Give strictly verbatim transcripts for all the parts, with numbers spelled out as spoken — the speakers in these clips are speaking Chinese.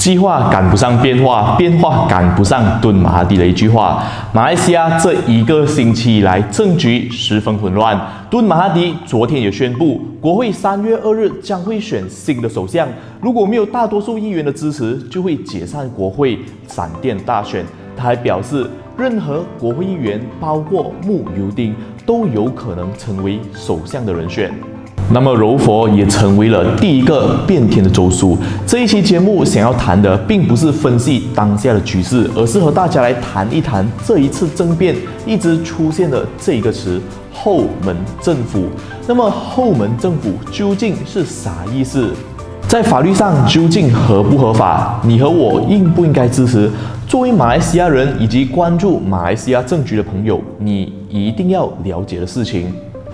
计划赶不上变化，变化赶不上敦马哈迪的一句话。马来西亚这一个星期以来，政局十分混乱。敦马哈迪昨天也宣布，国会三月二日将会选新的首相，如果没有大多数议员的支持，就会解散国会，闪电大选。他还表示，任何国会议员，包括慕尤丁，都有可能成为首相的人选。那么柔佛也成为了第一个变天的州属。这一期节目想要谈的，并不是分析当下的局势，而是和大家来谈一谈这一次政变一直出现的这一个词——后门政府。那么后门政府究竟是啥意思？在法律上究竟合不合法？你和我应不应该支持？作为马来西亚人以及关注马来西亚政局的朋友，你一定要了解的事情。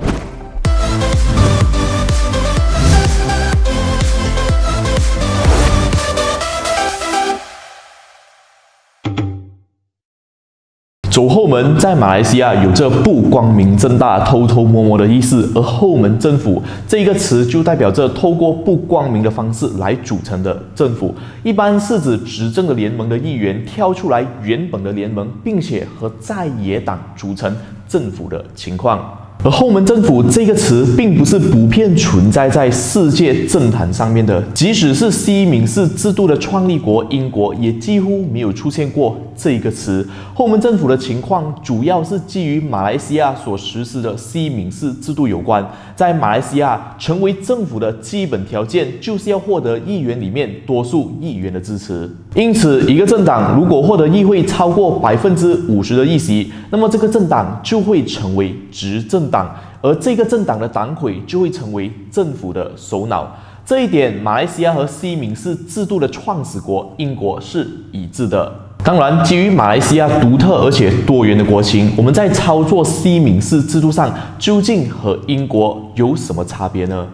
走后门在马来西亚有着不光明正大、偷偷摸摸的意思，而后门政府这一个词就代表着透过不光明的方式来组成的政府，一般是指执政的联盟的议员跳出来原本的联盟，并且和在野党组成政府的情况。而后门政府这个词并不是普遍存在在世界政坛上面的，即使是西敏寺制度的创立国英国，也几乎没有出现过这个词。后门政府的情况主要是基于马来西亚所实施的西敏寺制度有关。在马来西亚，成为政府的基本条件就是要获得议员里面多数议员的支持。因此，一个政党如果获得议会超过百分之五十的议席，那么这个政党就会成为执政党，而这个政党的党魁就会成为政府的首脑。这一点，马来西亚和西敏寺制度的创始国英国是一致的。当然，基于马来西亚独特而且多元的国情，我们在操作西敏寺制度上究竟和英国有什么差别呢？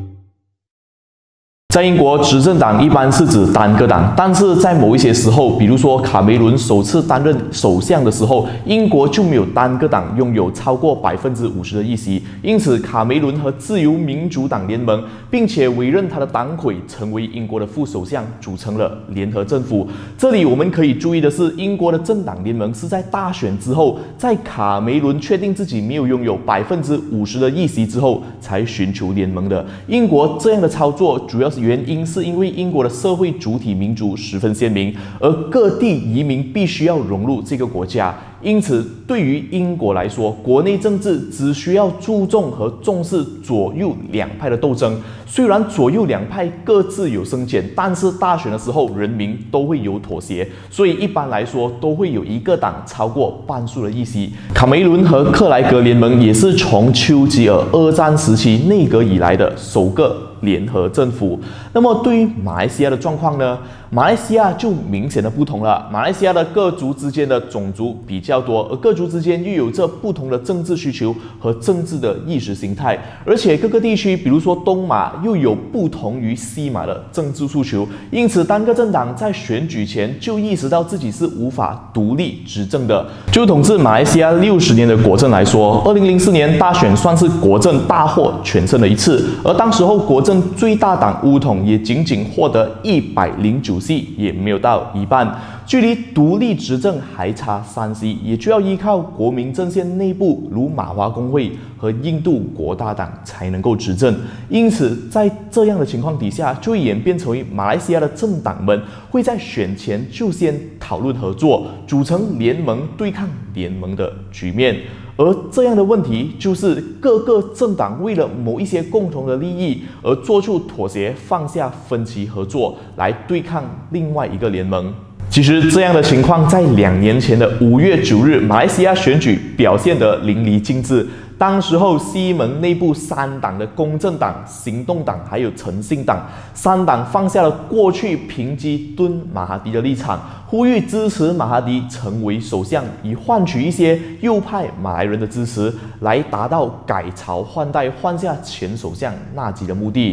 在英国，执政党一般是指单个党，但是在某一些时候，比如说卡梅伦首次担任首相的时候，英国就没有单个党拥有超过百分之五十的议席，因此卡梅伦和自由民主党联盟，并且委任他的党魁成为英国的副首相，组成了联合政府。这里我们可以注意的是，英国的政党联盟是在大选之后，在卡梅伦确定自己没有拥有百分之五十的议席之后，才寻求联盟的。英国这样的操作主要是原因是因为英国的社会主体民族十分鲜明，而各地移民必须要融入这个国家。因此，对于英国来说，国内政治只需要注重和重视左右两派的斗争。虽然左右两派各自有深浅，但是大选的时候人民都会有妥协，所以一般来说都会有一个党超过半数的议席。卡梅伦和克莱格联盟也是从丘吉尔二战时期内阁以来的首个联合政府。那么对于马来西亚的状况呢？马来西亚就明显的不同了。马来西亚的各族之间的种族比较多，而各族之间又有着不同的政治需求和政治的意识形态，而且各个地区，比如说东马，又有不同于西马的政治诉求。因此，单个政党在选举前就意识到自己是无法独立执政的。就统治马来西亚六十年的国政来说，二零零四年大选算是国政大获全胜的一次，而当时候国政最大党巫统也仅仅获得一百零九席，也没有到一半，距离独立执政还差三席，也就要依靠国民阵线内部如马华工会和印度国大党才能够执政。因此，在这样的情况底下，就会演变成为马来西亚的政党们会在选前就先讨论合作，组成联盟对抗联盟的局面。而这样的问题就是各个政党为了某一些共同的利益而做出妥协，放下分歧合作来对抗另外一个联盟。其实这样的情况在两年前的五月九日马来西亚选举表现得淋漓尽致。当时候西盟内部三党的公正党、行动党还有诚信党三党放下了过去抨击敦马哈迪的立场，呼吁支持马哈迪成为首相，以换取一些右派马来人的支持，来达到改朝换代换下前首相纳吉的目的。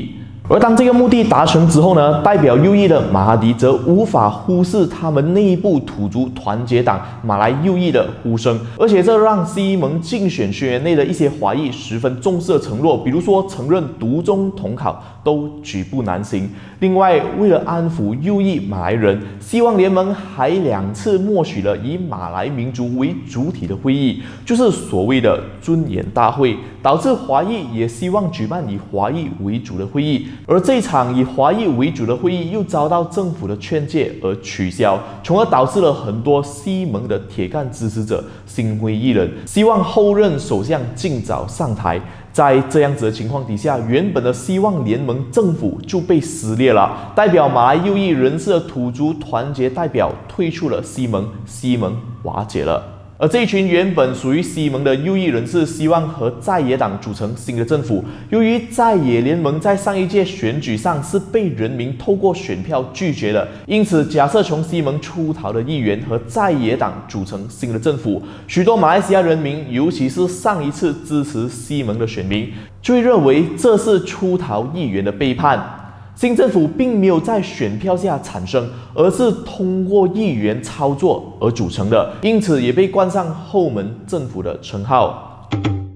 而当这个目的达成之后呢，代表右翼的马哈迪则无法忽视他们内部土族团结党马来右翼的呼声，而且这让西蒙竞选宣言内的一些华裔十分重视的承诺，比如说承认独中统考都举步难行。另外，为了安抚右翼马来人，希望联盟还两次默许了以马来民族为主体的会议，就是所谓的尊严大会，导致华裔也希望举办以华裔为主的会议。而这场以华裔为主的会议又遭到政府的劝诫而取消，从而导致了很多西蒙的铁杆支持者心灰意冷，希望后任首相尽早上台。在这样子的情况底下，原本的希望联盟政府就被撕裂了，代表马来右翼人士的土族团结代表退出了西蒙，西蒙瓦解了。而这一群原本属于西蒙的右翼人士希望和在野党组成新的政府，由于在野联盟在上一届选举上是被人民透过选票拒绝的，因此假设从西蒙出逃的议员和在野党组成新的政府，许多马来西亚人民，尤其是上一次支持西蒙的选民，就会认为这是出逃议员的背叛。新政府并没有在选票下产生，而是通过议员操作而组成的，因此也被冠上后门政府的称号。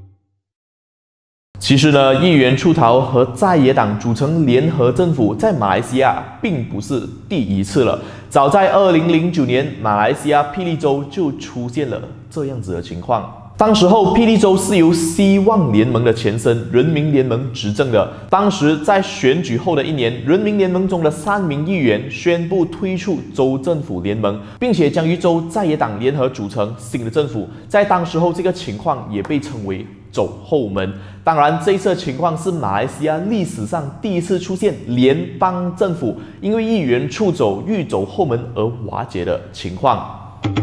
其实呢，议员出逃和在野党组成联合政府，在马来西亚并不是第一次了。早在二零零九年，马来西亚霹雳州就出现了这样子的情况。当时候，霹雳州是由希望联盟的前身人民联盟执政的。当时在选举后的一年，人民联盟中的三名议员宣布退出州政府联盟，并且将与州在野党联合组成新的政府。在当时候，这个情况也被称为走后门。当然，这一次情况是马来西亚历史上第一次出现联邦政府因为议员出走欲走后门而瓦解的情况。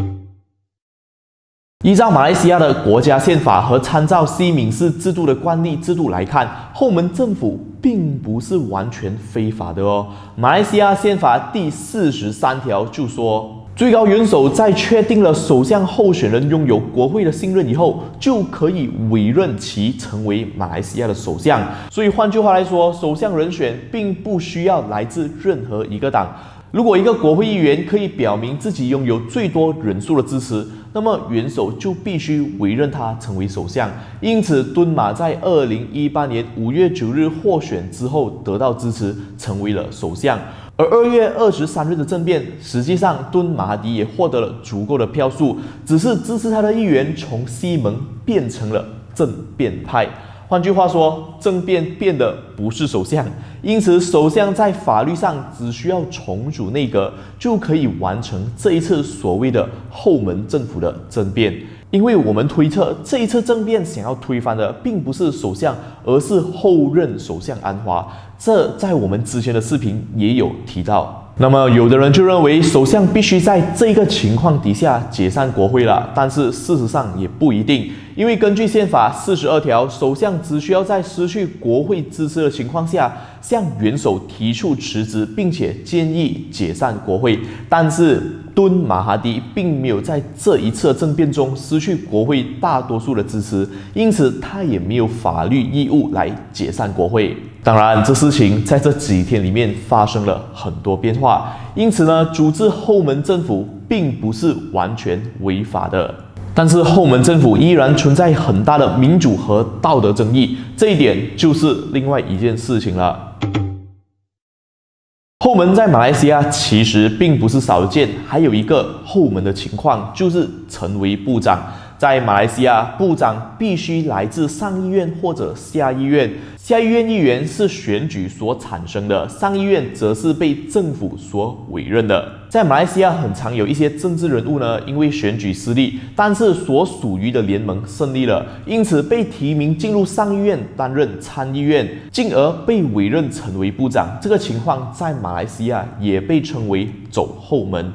依照马来西亚的国家宪法和参照西敏寺制度的惯例制度来看，后门政府并不是完全非法的哦。马来西亚宪法第四十三条就说，最高元首在确定了首相候选人拥有国会的信任以后，就可以委任其成为马来西亚的首相。所以换句话来说，首相人选并不需要来自任何一个党。如果一个国会议员可以表明自己拥有最多人数的支持，那么元首就必须委任他成为首相。因此，敦马在二零一八年五月九日获选之后得到支持，成为了首相。而二月二十三日的政变，实际上敦马哈迪也获得了足够的票数，只是支持他的议员从西蒙变成了政变派。换句话说，政变变的不是首相，因此首相在法律上只需要重组内阁，就可以完成这一次所谓的后门政府的政变。因为我们推测，这一次政变想要推翻的并不是首相，而是后任首相安华。这在我们之前的视频也有提到。那么有的人就认为首相必须在这个情况底下解散国会了，但是事实上也不一定，因为根据宪法四十二条，首相只需要在失去国会支持的情况下，向元首提出辞职，并且建议解散国会。但是敦马哈迪并没有在这一次的政变中失去国会大多数的支持，因此他也没有法律义务来解散国会。当然，这事情在这几天里面发生了很多变化，因此呢，组织后门政府并不是完全违法的。但是后门政府依然存在很大的民主和道德争议，这一点就是另外一件事情了。后门在马来西亚其实并不是少见，还有一个后门的情况就是成为部长。在马来西亚，部长必须来自上议院或者下议院，下议院议员是选举所产生的，上议院则是被政府所委任的。在马来西亚，很常有一些政治人物呢，因为选举失利，但是所属于的联盟胜利了，因此被提名进入上议院担任参议院，进而被委任成为部长。这个情况在马来西亚也被称为走后门。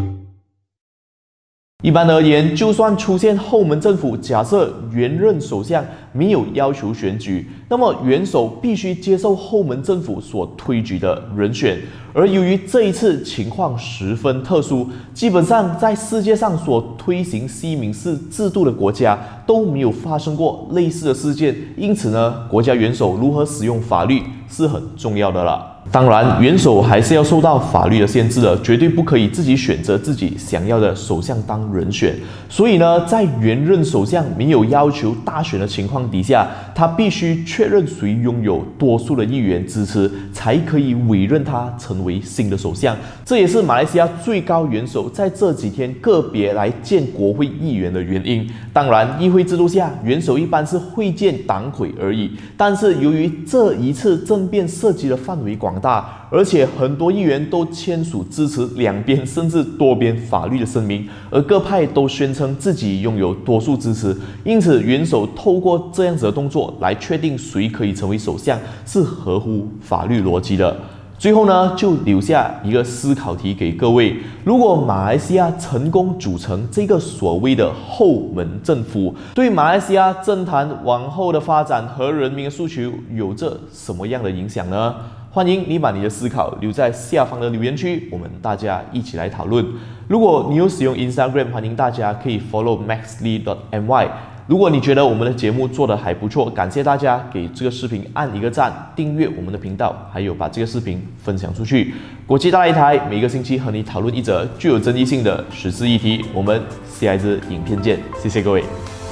一般而言，就算出现后门政府，假设原任首相没有要求选举，那么元首必须接受后门政府所推举的人选。而由于这一次情况十分特殊，基本上在世界上所推行西敏寺制度的国家都没有发生过类似的事件，因此呢，国家元首如何使用法律是很重要的了。当然，元首还是要受到法律的限制的，绝对不可以自己选择自己想要的首相当人选。所以呢，在原任首相没有要求大选的情况底下，他必须确认谁拥有多数的议员支持，才可以委任他成为新的首相。这也是马来西亚最高元首在这几天个别来见国会议员的原因。当然，议会制度下，元首一般是会见党魁而已。但是由于这一次政变涉及的范围广大，而且很多议员都签署支持两边甚至多边法律的声明，而各派都宣称自己拥有多数支持，因此元首透过这样子的动作来确定谁可以成为首相，是合乎法律逻辑的。最后呢，就留下一个思考题给各位：如果马来西亚成功组成这个所谓的后门政府，对马来西亚政坛往后的发展和人民的诉求有着什么样的影响呢？欢迎你把你的思考留在下方的留言区，我们大家一起来讨论。如果你有使用 Instagram， 欢迎大家可以 follow maxlee dot my。如果你觉得我们的节目做得还不错，感谢大家给这个视频按一个赞，订阅我们的频道，还有把这个视频分享出去。国际大擂台每个星期和你讨论一则具有争议性的时事议题，我们下一支影片见，谢谢各位。